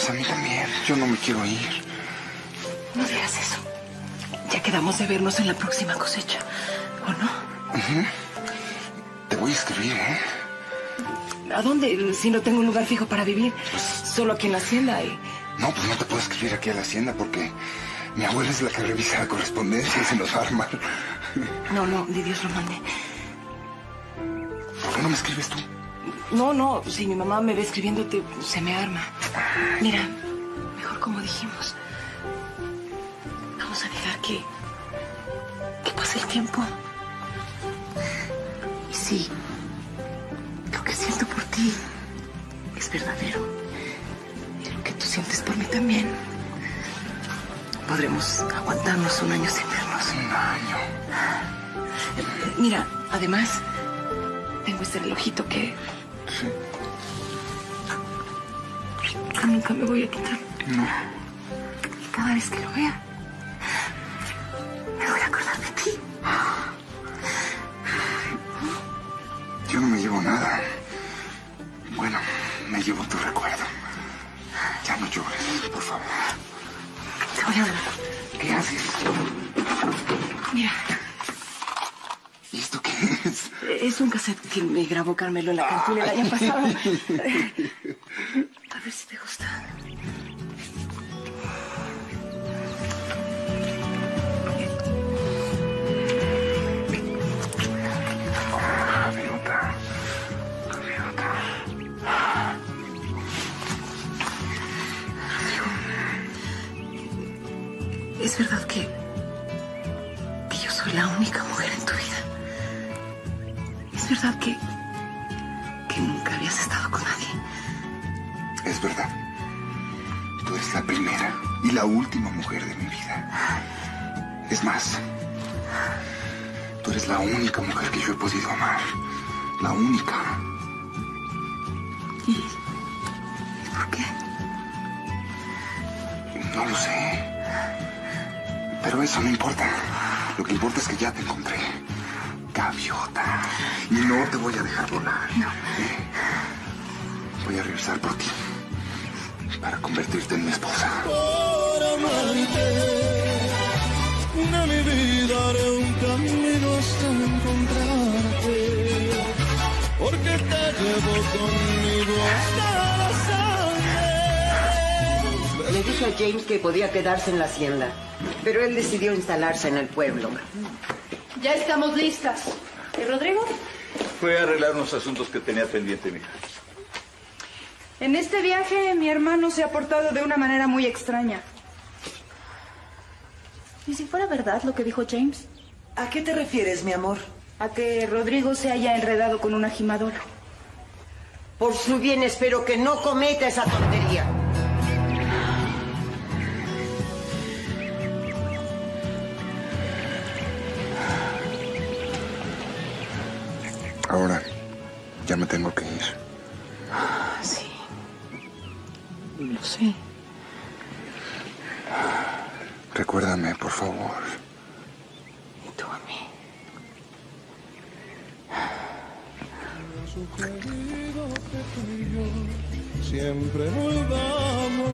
pues a mí también. Yo no me quiero ir. No digas eso. Ya quedamos de vernos en la próxima cosecha, ¿o no? Te voy a escribir, ¿eh? ¿A dónde? Si no tengo un lugar fijo para vivir. Pues... Solo aquí en la hacienda y... No, pues no te puedo escribir aquí a la hacienda porque mi abuela es la que revisa la correspondencia y se nos va a armar. No, ni Dios lo mande. ¿Por qué no me escribes tú? No, si mi mamá me ve escribiéndote, se me arma. Mira, mejor como dijimos. Vamos a dejar que pase el tiempo. Y sí, lo que siento por ti es verdadero. Y lo que tú sientes por mí también. Podremos aguantarnos un año sin vernos. Un año. Mira, además, tengo este relojito que... Sí. que nunca me voy a quitar. No. Y cada vez que lo vea, me voy a acordar de ti. Yo no me llevo nada. Bueno, me llevo tu recuerdo. Ya no llores, por favor. Te voy a dar. ¿Qué haces? Mira. ¿Y esto qué es? Es un cassette que me grabó Carmelo en la cantina el año pasado. A ver si te gusta. Gaviota. ¿Es verdad que yo soy la única mujer en tu vida? ¿Es verdad que nunca habías estado con nadie? Es verdad. Tú eres la primera y la última mujer de mi vida. Es más, tú eres la única mujer que yo he podido amar. La única. ¿Y por qué? No lo sé. Pero eso no importa. Lo que importa es que ya te encontré. Gaviota. Y no te voy a dejar volar. No. Voy a regresar por ti. Para convertirte en mi esposa. Por amarte, de mi vida haré un camino hasta encontrarte. Porque te llevo conmigo hasta la sangre. Le dije a James que podía quedarse en la hacienda, pero él decidió instalarse en el pueblo. Ya estamos listas. ¿Y Rodrigo? Fue a arreglar unos asuntos que tenía pendiente, mija. En este viaje mi hermano se ha portado de una manera muy extraña. ¿Y si fuera verdad lo que dijo James? ¿A qué te refieres, mi amor? A que Rodrigo se haya enredado con una gimadora. Por su bien espero que no cometa esa tontería. Ahora, ya me tengo que ir. Sí. Lo sé. Recuérdame, por favor. Y tú a mí. Siempre volvamos.